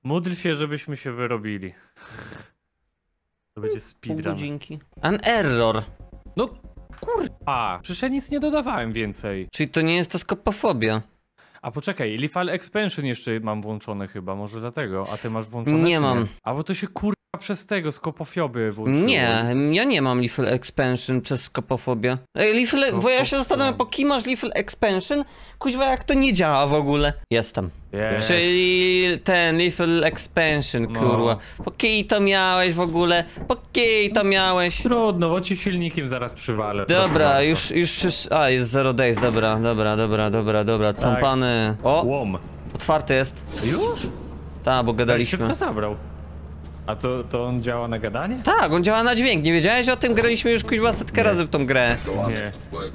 Módl się, żebyśmy się wyrobili. To będzie Pół speedrun. godzinki. An error. No kurwa, przecież ja nic nie dodawałem więcej. Czyli to nie jest to skopofobia. A poczekaj, Lethal Expansion jeszcze mam włączone chyba, może dlatego, a ty masz włączone? Nie mam. A bo to się kurwa przez tego, skopofiobię włączyło. Nie, ja nie mam Lethal Expansion przez skopofobię. Ej, bo ja się zastanawiam, po kim masz Lethal Expansion? Kuźwa, jak to nie działa w ogóle. Jestem. Yes. Czyli ten Lethal Expansion, kurwa. Po kij to miałeś w ogóle? Po kij to miałeś? Trudno, bo ci silnikiem zaraz przywalę. Dobra, już. A, jest 0 days, dobra. Cąpany. O, Łom. otwarty jest. Już? Tak, bo gadaliśmy. Szybko zabrał. A to on działa na gadanie? Tak, on działa na dźwięk. Nie wiedziałeś o tym? Graliśmy już kuźwa setkę razy w tą grę. Nie.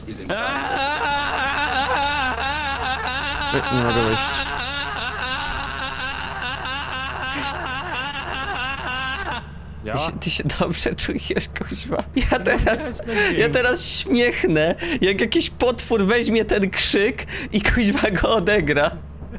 Nie mogę wejść. Ty się dobrze czujesz, kuźwa. Ja teraz śmiechnę, jak jakiś potwór weźmie ten krzyk i kuźwa go odegra.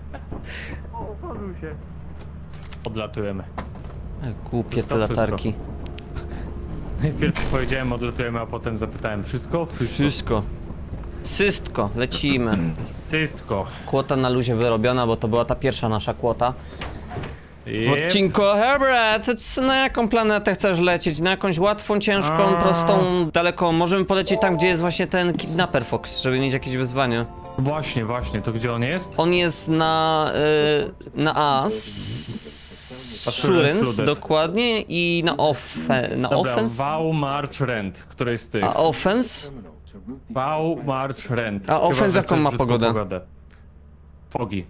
Odlatujemy. Głupie te latarki. Najpierw powiedziałem odlatujemy, a potem zapytałem wszystko? Wszystko. Systko, lecimy. Wszystko. Kłota na luzie wyrobiona, bo to była ta pierwsza nasza kłota. W odcinku Herbert, na jaką planetę chcesz lecieć? Na jakąś łatwą, ciężką, prostą, daleką? Możemy polecieć tam, gdzie jest właśnie ten Kidnapper Fox, żeby mieć jakieś wyzwanie. Właśnie, to gdzie on jest? On jest na Assurance, dokładnie, i na Offense. Vow, March, Rent, który jest tych? A Offense? Vow, March, Rent. A Offense jaką ma pogodę? Foggy.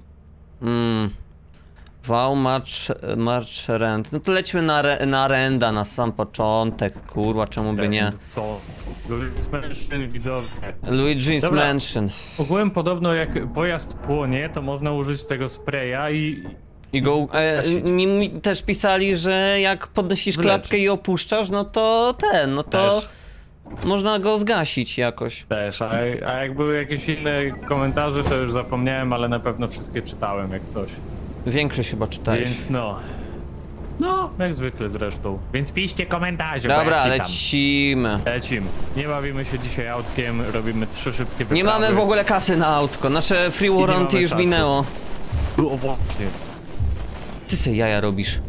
Wow, March Rent. No to lećmy na Renda na sam początek, kurwa, czemu by nie? Co? Luigi's Mansion, widzowie. Luigi's Mansion. Ogółem podobno jak pojazd płonie, to można użyć tego spraya I go... mi też pisali, że jak podnosisz klapkę i opuszczasz, no to Też. można go zgasić jakoś. Też, a jak były jakieś inne komentarze, to już zapomniałem, ale na pewno wszystkie czytałem jak coś. Większość chyba czytałeś. Więc no, jak zwykle zresztą. Więc piszcie komentarze. Dobra, lecimy. Nie bawimy się dzisiaj autkiem, robimy 3 szybkie wyprawy. Nie mamy w ogóle kasy na autko, nasze free warranty już minęło. O właśnie. Ty se jaja robisz.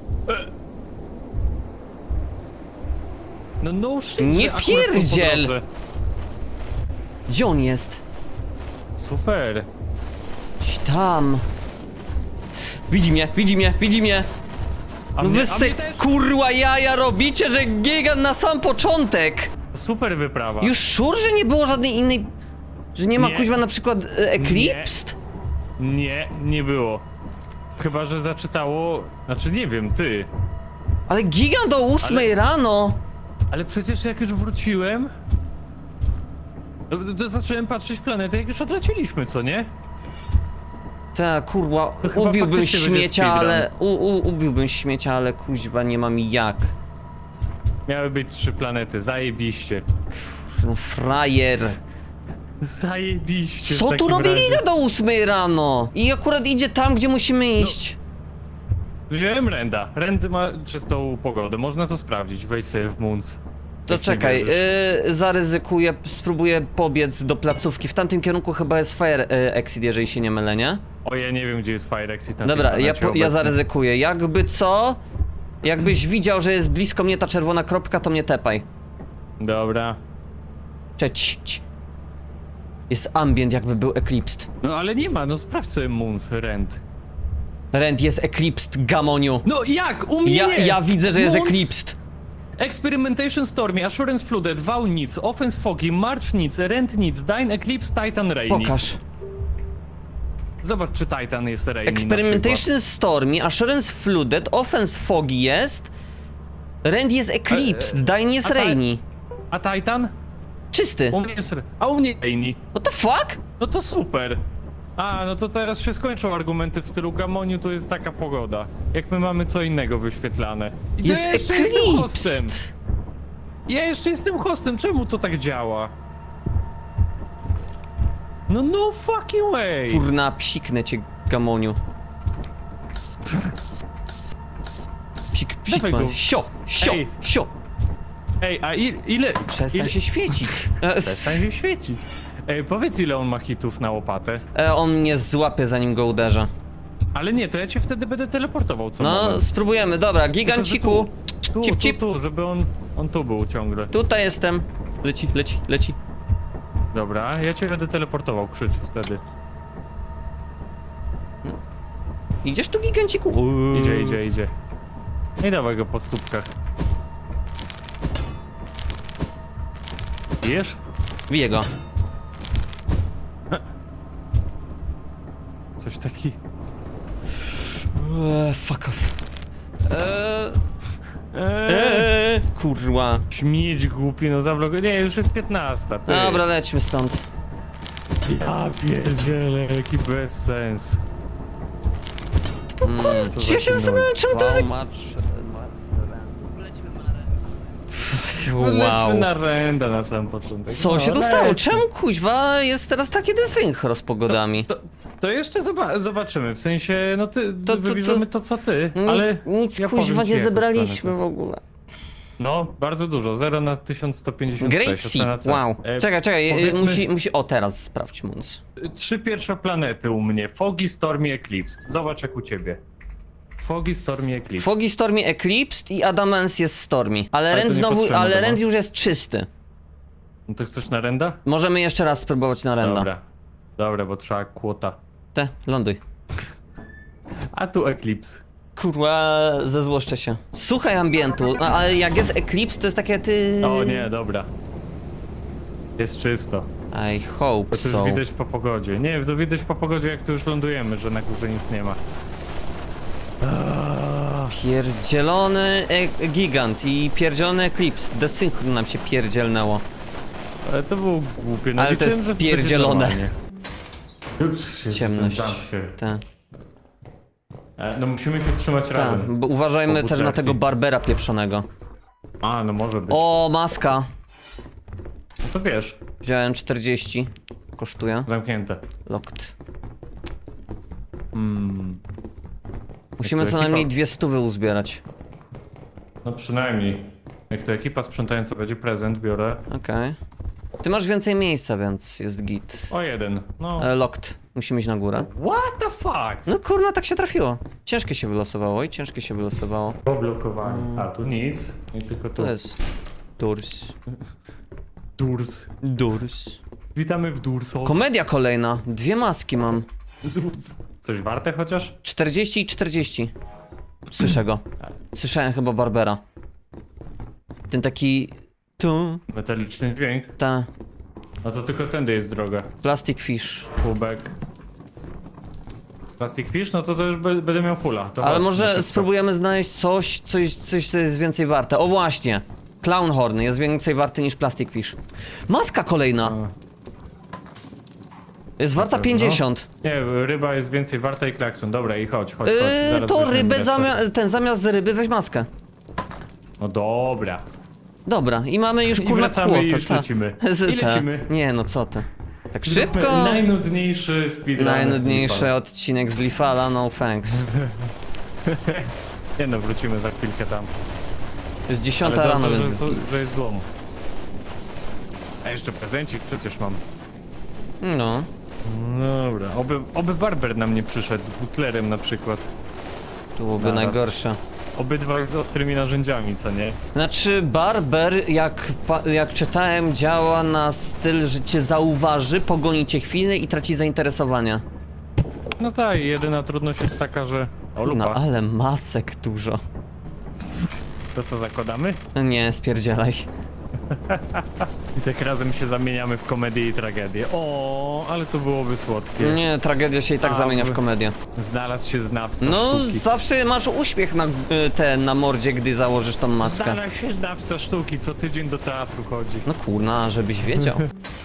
No shit, nie pierdziel! Gdzie on jest? Super. Gdzieś tam. Widzi mnie. No wy se kurwa jaja robicie, że gigant na sam początek. Super wyprawa. Już szur, że nie było żadnej innej... Że nie ma kuźwa na przykład Eclipsed? Nie było. Chyba, że zaczytało... Znaczy nie wiem, ty. Ale gigant o 8 rano. Ale przecież jak już wróciłem... To zacząłem patrzeć planetę, jak już odleciliśmy, co nie? Tak, kurwa, ubiłbym śmiecia, ale kuźwa nie mam jak. Miały być 3 planety, zajebiście. No frajer. Zajebiście. Co tu robi Giga do 8 rano? I akurat idzie tam, gdzie musimy iść. Wziąłem Renda. Rend ma czystą pogodę, można to sprawdzić. Wejdź sobie w Moons. To czekaj, zaryzykuję, spróbuję pobiec do placówki. W tamtym kierunku chyba jest Fire Exit, jeżeli się nie mylę, nie? O, ja nie wiem, gdzie jest Fire Exit na Dobra, ja zaryzykuję. Jakby co? Jakbyś widział, że jest blisko mnie ta czerwona kropka, to mnie tepaj. Dobra. Cześć. Jest ambient, jakby był Eclipsed. No ale nie ma, no sprawdź sobie Moons, Rend. Rend jest Eclipsed, gamoniu. No jak? U mnie nie. Ja widzę, że jest Moons... Eclipsed. Experimentation Stormy, Assurance Flooded, Vow nic, Offense Foggy, March nic, Rent nic, Dine Eclipse, Titan Rainy. Pokaż. Zobacz, czy Titan jest Rainy. Experimentation Stormy, Assurance Flooded, Offense Foggy jest. Rend jest Eclipsed, Dine jest Rainy. A Titan? Czysty. U mnie jest... A u mnie Rainy. What the fuck? No to super. A, no to teraz się skończą argumenty w stylu Gamoniu, to jest taka pogoda. Jak my mamy co innego wyświetlane. I jest ja jeszcze jestem hostem. Eclipsed. Ja jeszcze jestem hostem, czemu to tak działa? No fucking way! Kurna, psiknę cię, gamoniu. Shit, Dawaj man. go. Sio, Ej. sio. Ej, a ile... Przestań się świecić. Przestań się świecić. Ej, powiedz ile on ma hitów na łopatę. On mnie złapie zanim go uderzę. Ale nie, to ja cię wtedy będę teleportował co No, moment. spróbujemy, dobra, giganciku. Tu, Cip, tu, cip. tu, żeby on tu był ciągle. Tutaj jestem. Leci, leci, leci. Dobra, ja cię będę teleportował, krzycz wtedy. Idziesz tu, giganciku? Idzie. I dawaj go po stópkach. Jesz? Bije go. Coś taki... Fuck off. Eee, Kurwa. śmieć głupi, no zablokuj. Nie, już jest 15. Ty. Dobra, lećmy stąd. Ja pierdzielę, jaki bez Co za Ja się gnoj. zastanawiam, czemu to jest... Wow. Lećmy na renda na sam początek. Co No, się dostało? lećmy. Czemu kuźwa jest teraz takie desynchro z pogodami? To jeszcze zobaczymy, w sensie, no wybierzemy to co ty, No ale... nic ja kuźwa powiem ci, nie jak zebraliśmy dostanę w ogóle. to. No, bardzo dużo, 0 na 1156. Great Sea, ocena C. wow. Czekaj, powiedzmy- musi... O, teraz sprawdź, Muns. 3 pierwsze planety u mnie, Foggy, Stormy, Eclipsed. Zobacz jak u ciebie. Foggy, Stormy, Eclipsed. Foggy, Stormy, Eclipsed i Adamance jest Stormy. Ale Ale to Rend nie znowu, potrzebne ale to Rend ma. już jest czysty. No to chcesz na renda? Możemy jeszcze raz spróbować na Renda. Dobra, bo trzeba kłota. Te, ląduj. A tu Eclipse. Kurwa, zezłoszczę się. Słuchaj ambientu, no, ale jak jest Eclipse, to jest takie ty... O nie, dobra. Jest czysto. I hope To już so. widać po pogodzie. Nie, to widać po pogodzie jak tu już lądujemy, że na górze nic nie ma. Pierdzielony gigant i pierdzielony Eclipse. Desynchron nam się pierdzielnęło. Ale to było głupie. No Ale to liczyłem, jest że będzie pierdzielone. normalnie. Ups, jest Ciemność. ten jumpscare. Te. No musimy się trzymać razem. Tak, bo uważajmy Po też na butelki. tego Barbera pieprzonego. A, no może być. O, maska. No to wiesz, Wziąłem 40. Kosztuje. zamknięte. Locked. Musimy Jak to co najmniej ekipa? 200 uzbierać. No przynajmniej. Jak to ekipa sprzątająca będzie prezent, biorę. Okej. Ty masz więcej miejsca, więc jest git. O jeden. No. Locked. Musimy iść na górę. What the fuck? No kurna, tak się trafiło. Ciężkie się wylosowało i ciężkie się wylosowało. Poblokowanie. A, tu nic. I tylko tu. To jest... Durs. Durs. Durs. Witamy w Durso. Komedia kolejna. 2 maski mam. Durs. Coś warte chociaż? 40 i 40. Słyszę go. Tak. Słyszałem chyba Barbera. Ten taki... Tu... Metaliczny dźwięk. Ta... No to tylko tędy jest droga. Plastic fish. Kubek. Plastic fish? No to już będę miał pula. To Ale chodź, na może szybko. spróbujemy znaleźć coś, co jest więcej warte. O właśnie! Clownhorn jest więcej warty niż Plastic Fish. Maska kolejna! Jest warta pewno? 50. Nie, ryba jest więcej warta i klakson. Dobra, i chodź. Zaraz To weźmiemy rybę resztę. zamiast ryby weź maskę. No dobra. Dobra, i mamy już I kurna wracamy kłotę. i już ta. lecimy. Z- I ta. lecimy. Nie no, co ty. Tak Zróbmy szybko. Najnudniejszy speedrun. Najnudniejszy odcinek z Lifala, no thanks. Nie no, wrócimy za chwilkę tam. Jest 10 Ale rano, dobrze, więc jest git. że jest złom. A jeszcze prezencik przecież mam. No. Dobra, oby Barber nam nie przyszedł z butlerem na przykład. To byłoby Naraz. najgorsze. Obydwa z ostrymi narzędziami, co nie? Znaczy, Barber, jak czytałem, działa na styl, że cię zauważy, pogoni cię chwilę i traci zainteresowania. No tak, jedyna trudność jest taka, że... O, No, lupa. ale masek dużo. To co, zakładamy? Nie, spierdzielaj. I tak razem się zamieniamy w komedię i tragedię. O, ale to byłoby słodkie. Nie, tragedia się i tak A, zamienia w wy- komedię. Znalazł się znawca No, sztuki. zawsze masz uśmiech na mordzie, gdy założysz tą maskę. Znalazł się znawca sztuki, co tydzień do teatru chodzi. No kurna, żebyś wiedział.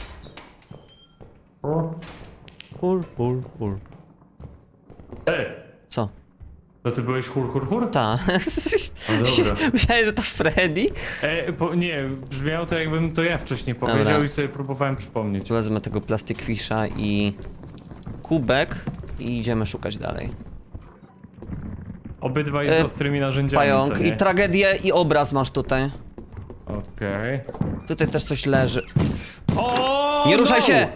Co? To ty byłeś hur, hur, hur? Ta. O, dobra. Myślałem, że to Freddy? Nie, brzmiało to jakbym to ja wcześniej powiedział Dobra. i sobie próbowałem przypomnieć. Wezmę tego plastic fisha i kubek i idziemy szukać dalej. Obydwaj z ostrymi narzędziami, Pająk co nie? i tragedię i obraz masz tutaj. Okej. Tutaj też coś leży. O! Nie ruszaj no! się!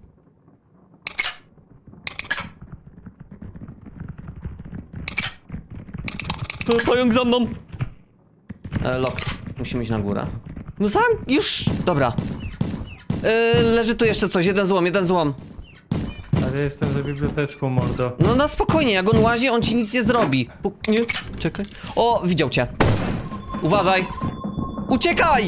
Pająk za mną! Locked. Musimy iść na górę. No sam, już, dobra. Leży tu jeszcze coś, jeden złom. Ale jestem za biblioteczką, mordo. No na spokojnie, jak on łazi, on ci nic nie zrobi. Nie, czekaj. O, widział cię. Uważaj. Uciekaj!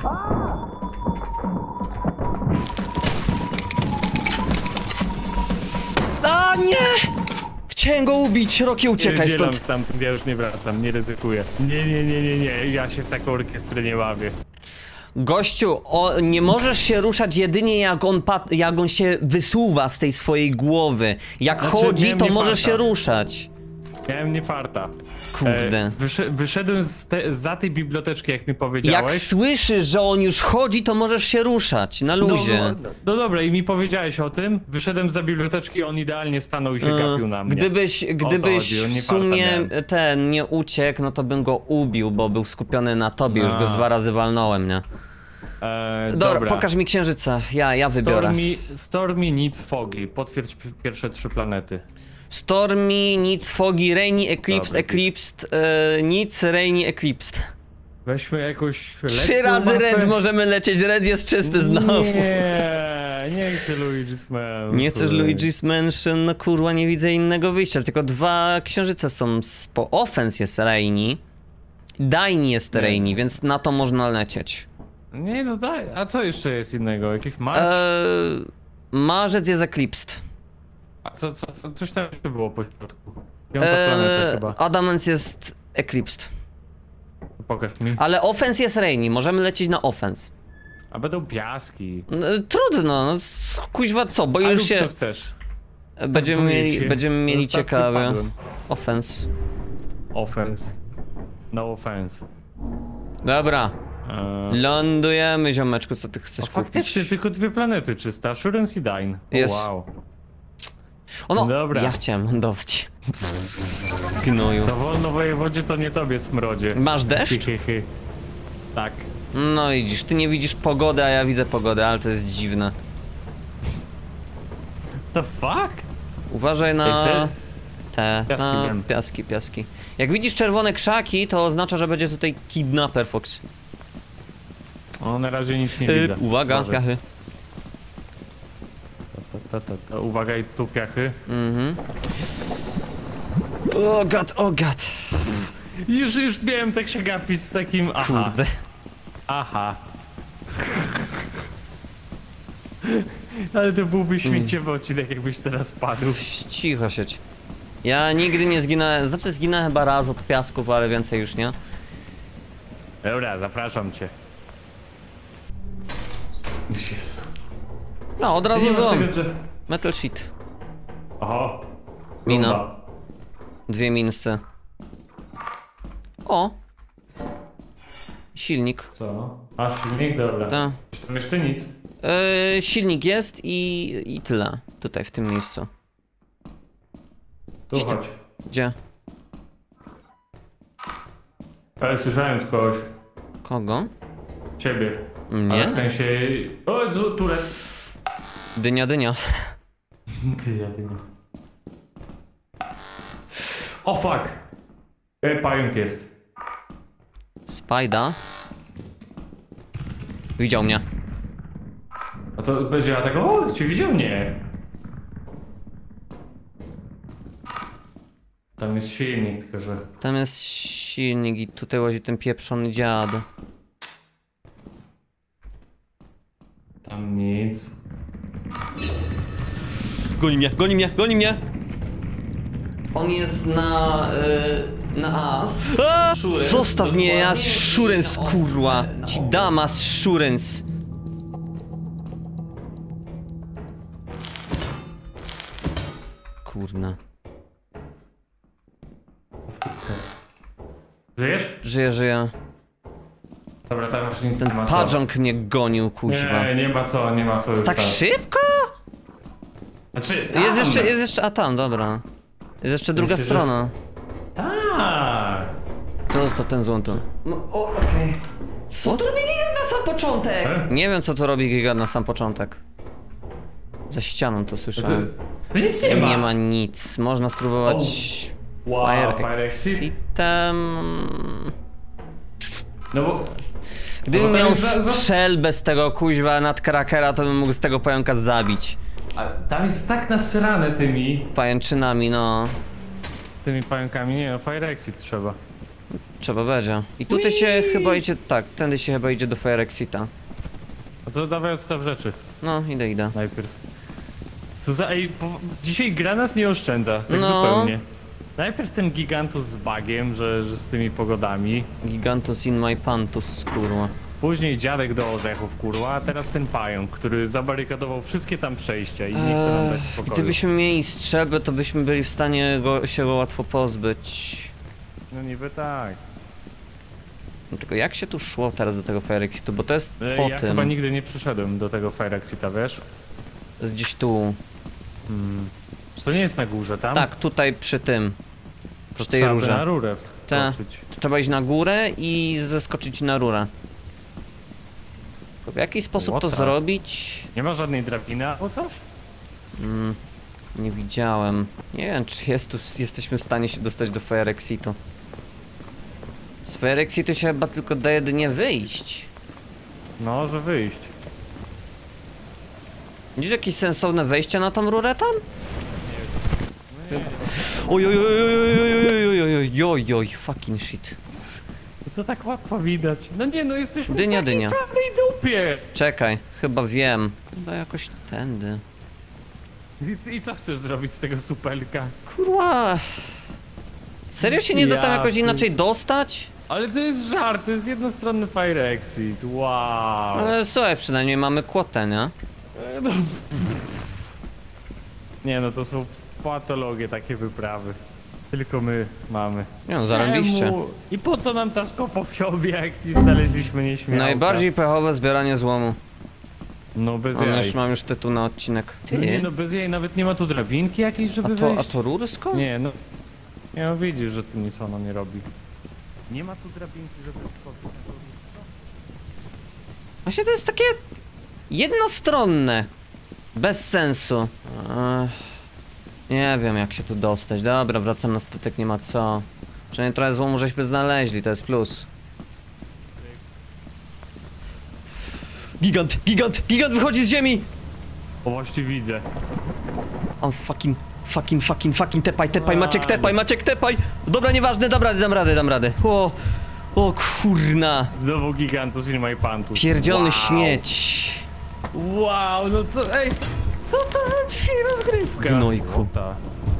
A nie! Chciałem go ubić, Rocky, uciekaj Dzielam stąd. stamtąd, ja już nie wracam, nie ryzykuję. Nie, ja się w taką orkiestrę nie bawię. Gościu, nie możesz się ruszać jedynie jak on się wysuwa z tej swojej głowy. Jak Znaczy, chodzi, miałem to nie możesz farta. się ruszać. Miałem nie farta. Kurde. Wyszedłem za tej biblioteczki, jak mi Jak powiedziałeś. słyszysz, że on już chodzi, to możesz się ruszać, na luzie. No dobra, i mi powiedziałeś o tym, wyszedłem za biblioteczki, on idealnie stanął i się gapił na mnie. Gdybyś chodzi, on w nie sumie farta nie uciekł, no to bym go ubił, bo był skupiony na tobie, już go z 2 razy walnąłem, nie? Dobra, pokaż mi księżyca, ja wybiorę. Stormy, nic, Foggy. Potwierdź pierwsze 3 planety. Stormy, nic, foggy, rainy, eclipsed, Dobra, eclipsed, nic, rainy, eclipsed. Weźmy jakąś... 3 razy red możemy lecieć, red jest czysty znowu. Nie chcę Luigi's Mansion. Nie chcesz Luigi's Mansion? No kurwa, nie widzę innego wyjścia, tylko 2 księżyce są Offense jest rainy, Dine jest rainy, więc na to można lecieć. Nie, no daj. A co jeszcze jest innego? Jakiś match? Marzec jest eclipsed. A coś tam jeszcze było po środku. 5. planeta chyba. Adamance jest eclipsed. Pokaż mi. Ale offense jest rainy, możemy lecieć na offense. A będą piaski. Trudno, no kuźwa co, bo A już rób, się... co chcesz. Będziemy mieli Zostaw, ciekawe. wypadłem. Offense. Offense. No offense. Dobra. Lądujemy, ziomeczku, co ty chcesz kupić? Faktycznie, tylko 2 planety czyste. Assurance i Dine. Jest. Wow. No, Dobra. ja chciałem lądować. Gnoju. Co wolno wojewodzie, to nie tobie, smrodzie. Masz deszcz? Tak. No widzisz, ty nie widzisz pogody, a ja widzę pogodę, ale to jest dziwne. The fuck? Uważaj na... serio? Piaski, wiem. piaski. Jak widzisz czerwone krzaki, to oznacza, że będzie tutaj kidnapper Fox. O, na razie nic nie widzę. Uwaga, Uważaj. piachy. Uwaga, i tu piachy. O god. Już miałem tak się gapić z takim... Aha. Kurde. Aha. Ale to byłby śmieciowy odcinek, jakbyś teraz padł. Cicho siedź. Ja nigdy nie zginąłem, znaczy zginąłem chyba raz od piasków, ale więcej już nie. Dobra, zapraszam cię. Jezu. No, od razu Nie ma złom. tego, że... Metal sheet. Oho. Mina. Rumba. 2 minsy. O! Silnik. Co? A, silnik? Dobra. Ta. Tam jeszcze nic. Silnik jest i tyle. Tutaj, w tym miejscu. Tu chodź. Gdzie? Ale słyszałem z kogoś. Kogo? Ciebie. Mnie? Ale w sensie... O, Turet. Dynia. Ty, ja wiem. O, fuck. Pająk jest. Spajda. Widział mnie. A to będzie atak. O, cię widział? Nie. Tam jest silnik, tylko że... Tam jest silnik i tutaj łazi ten pieprzony dziad. Tam nic. Goni mnie! On jest na A. Zostaw mnie, ja szurens, kurwa. Ci dama szurens. Kurna. Żyjesz? Żyję. Dobra, tam już nic Ten nie ma co. padżonk mnie gonił, kuźwa. Nie ma co już Tak tam. szybko? Znaczy, Jest jeszcze, a tam, dobra. Jest jeszcze druga sensie, że- strona. Tak, Tak. To został ten złom tu. No, okej. Co tu robi Gigant na sam początek? Nie wiem, co tu robi Gigant na sam początek. Za ścianą to słyszałem. To nic nie ma. Nie ma nic. Można spróbować... Wow, Fire Exit. Exitem... No bo... Gdybym tam miał jest strzelbę z tego kuźwa nadkrakera, to bym mógł z tego pająka zabić. A tam jest tak nasrane Pajęczynami, no. tymi pająkami. Nie no, Fire Exit trzeba. Trzeba będzie. I tutaj się chyba idzie... Tak, tędy się chyba idzie do Fire Exita. No to dawaj odstaw rzeczy No, idę. najpierw. Co za... Ej, dzisiaj gra nas nie oszczędza, tak No. zupełnie. Najpierw ten Gigantus z bugiem, że z tymi pogodami. Gigantus in my pantus, kurwa. Później dziadek do orzechów, kurwa, a teraz ten pająk, który zabarykadował wszystkie tam przejścia i nie chce nam dać spokoju. Gdybyśmy mieli strzelbę, to byśmy byli w stanie się go łatwo pozbyć. No niby tak. No tylko jak się tu szło teraz do tego Fire Exitu, bo to jest po Ja tym. chyba nigdy nie przyszedłem do tego Fire Exita, wiesz? To jest gdzieś tu. Czy to nie jest na górze tam? Tak, tutaj przy tym. To Przy tej trzeba by rurze. na rurę Ta. wskoczyć. To trzeba iść na górę i zeskoczyć na rurę. W jaki sposób to Łota. zrobić? Nie ma żadnej drabiny albo coś? Nie widziałem. Nie wiem, czy jesteśmy w stanie się dostać do Fire Exitu. Z Fire Exitu się chyba tylko da jedynie wyjść. No, że wyjść. Widzisz jakieś sensowne wejście na tą rurę tam? Oj, fucking shit. To tak łatwo widać. No nie, no jesteśmy Dynia, w takiej dynia. czarnej dupie. Czekaj, chyba wiem. Chyba jakoś tędy. I co chcesz zrobić z tego supelka? Kurwa. Serio się nie da tam Ja jakoś pier- inaczej dostać? Ale to jest żart, to jest jednostronny Fire Exit. Wow. Ale słuchaj, przynajmniej mamy kłotę, nie? Nie no, to są patologie takie wyprawy. Tylko my mamy. Nie no, zarobiście. Czemu? I po co nam ta skopa w siobie, jak nie znaleźliśmy nieśmiałka? Najbardziej pechowe zbieranie złomu. No bez Mam jaj. już, mam już tytuł na odcinek. No nie Ty? no, bez jaj, nawet nie ma tu drabinki jakiejś, żeby A wejść? to rury skąd? Nie no. Nie no, widzisz, że tu nic ono nie robi. Nie ma tu drabinki, żeby wchodzić na to. Właśnie to jest takie jednostronne. Bez sensu. Nie wiem jak się tu dostać. Dobra, wracam na statek, nie ma co. Przynajmniej trochę złomu żeśmy znaleźli, to jest plus. Gigant wychodzi z ziemi! O, właśnie widzę. On fucking, tepaj, Maciek, tepaj! Dobra, nieważne, dam radę. O kurna! Znowu Gigantus in my pantus. Pierdzielony Wow. śmieć! Wow, no co, ej, co to za dzisiaj rozgrywka? Gnojku. Łota.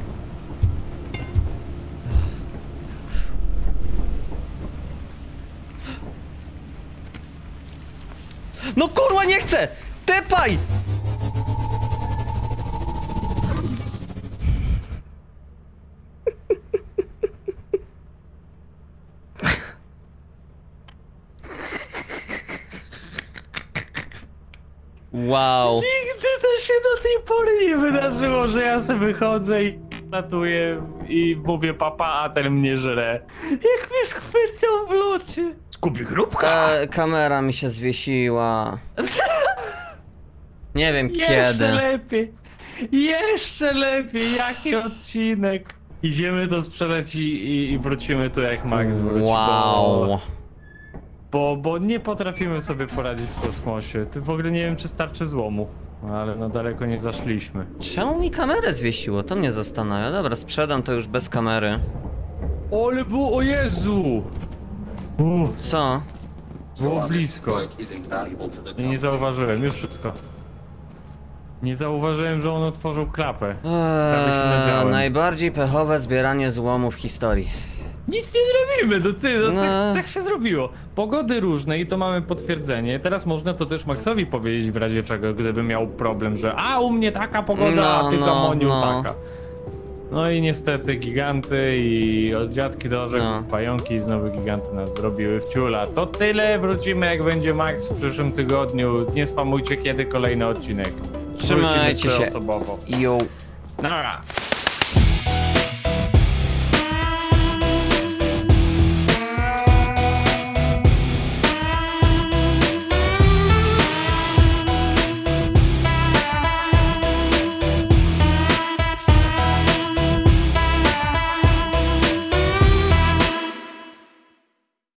No kurwa, nie chcę! Tepaj! Wow. Nigdy to się do tej pory nie wydarzyło, że ja sobie wychodzę i latuję i mówię papa, a ten mnie żre. Jak mnie schwycał w locie. Skupi chrupka. Kamera mi się zwiesiła. Nie wiem Jeszcze kiedy. lepiej. Jeszcze lepiej. Jaki odcinek. Idziemy to sprzedać i wrócimy tu jak Max wróci. Wow. Bo nie potrafimy sobie poradzić w kosmosie. Ty w ogóle nie wiem, czy starczy złomu. Ale no daleko nie zaszliśmy. Czemu mi kamerę zwiesiło? To mnie zastanawia. Dobra, sprzedam to już bez kamery. Ale było, o Jezu! Co? Było blisko. I nie zauważyłem, już wszystko. Nie zauważyłem, że on otworzył klapę. Prawie się nadziałem. Najbardziej pechowe zbieranie złomu w historii. Nic nie zrobimy, no ty, no, No. tak się zrobiło. Pogody różne i to mamy potwierdzenie. Teraz można to też Maxowi powiedzieć w razie czego, gdyby miał problem, że a u mnie taka pogoda, a ty Gamoniu taka. No i niestety giganty i od dziadki do orzechów, pająki i znowu giganty nas zrobiły w ciula. To tyle, wrócimy jak będzie Max w przyszłym tygodniu. Nie spamujcie kiedy kolejny odcinek. Trzymajcie Wrócimy się. trzyosobowo. Yo. Nara.